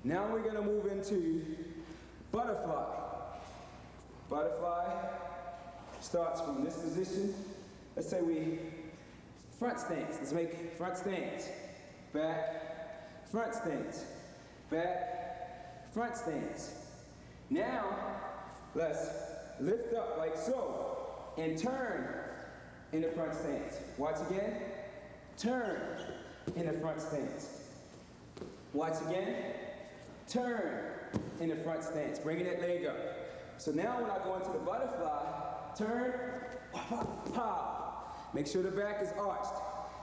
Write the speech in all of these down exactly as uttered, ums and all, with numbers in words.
Now we're gonna move into butterfly. Butterfly starts from this position. Let's say we front stance. Let's make front stance. Back, front stance. Back, front stance. Now, let's lift up like so and turn in the front stance. Watch again. Turn in the front stance. Watch again. Turn in the front stance. Bringing that leg up. So now when I go into the butterfly, turn, pop, pop. Make sure the back is arched.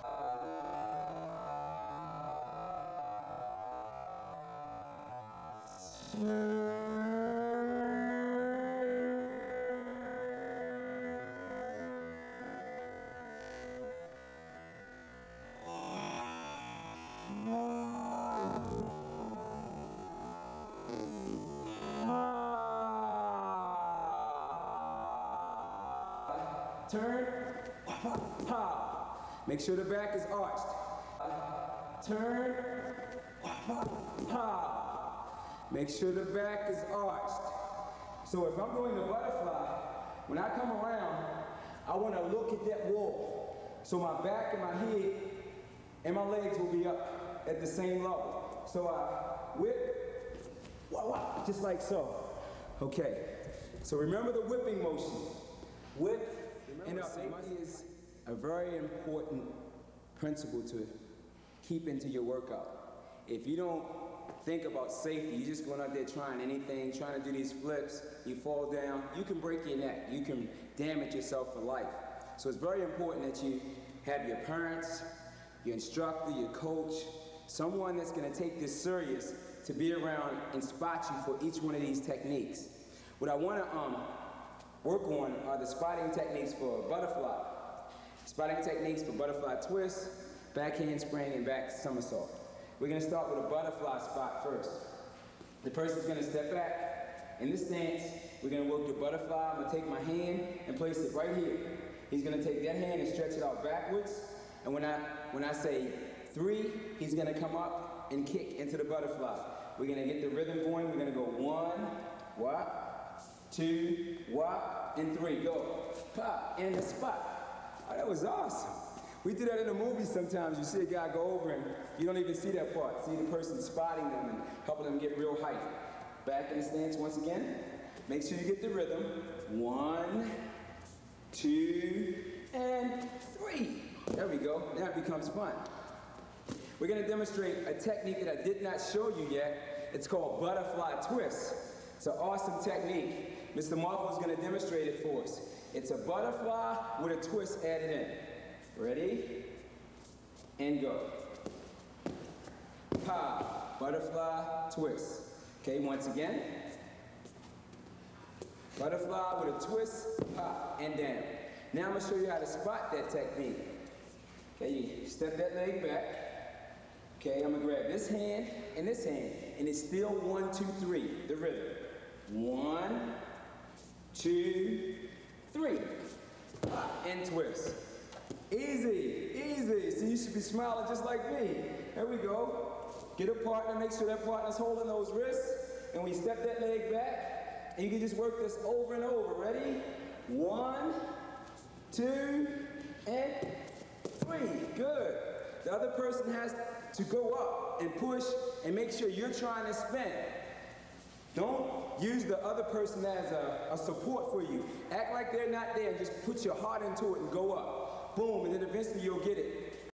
Turn, pop, pop. Make sure the back is arched. Turn, pop, pop. Make sure the back is arched. So if I'm doing the butterfly, when I come around, I want to look at that wall. So my back and my head and my legs will be up at the same level. So I whip, wah, wah, just like so. Okay, so remember the whipping motion. Whip, and up. Safety is a very important principle to keep into your workout. If you don't think about safety, you're just going out there trying anything, trying to do these flips, you fall down, you can break your neck, you can damage yourself for life. So it's very important that you have your parents, your instructor, your coach, someone that's going to take this serious to be around and spot you for each one of these techniques. What I want to um, work on are the spotting techniques for butterfly. Spotting techniques for butterfly twist, back handspring, and back somersault. We're gonna start with a butterfly spot first. The person's gonna step back. In this stance, we're gonna work the butterfly. I'm gonna take my hand and place it right here. He's gonna take that hand and stretch it out backwards. And when I, when I say three, he's gonna come up and kick into the butterfly. We're gonna get the rhythm going. We're gonna go one, whop, two, whop, and three. Go, pop, and the spot. Oh, that was awesome. We do that in the movies sometimes. You see a guy go over and you don't even see that part. See the person spotting them and helping them get real height. Back in the stance once again. Make sure you get the rhythm. One, two, and three. There we go. Now it becomes fun. We're going to demonstrate a technique that I did not show you yet. It's called butterfly twist. It's an awesome technique. Mister Marvel is going to demonstrate it for us. It's a butterfly with a twist added in. Ready? And go. Pop, butterfly, twist. Okay, once again. Butterfly with a twist, pop, and down. Now I'm going to show you how to spot that technique. Okay, you step that leg back. Okay, I'm going to grab this hand and this hand, and it's still one, two, three, the rhythm. One, two, three. Pop, and twist. Easy, easy. So you should be smiling just like me. There we go. Get a partner, make sure that partner's holding those wrists, and we step that leg back, and you can just work this over and over. Ready? One, two, and three. Good. The other person has to go up and push and make sure you're trying to spin. Don't use the other person as a, a support for you. Act like they're not there and just put your heart into it and go up. Boom, and then eventually you'll get it.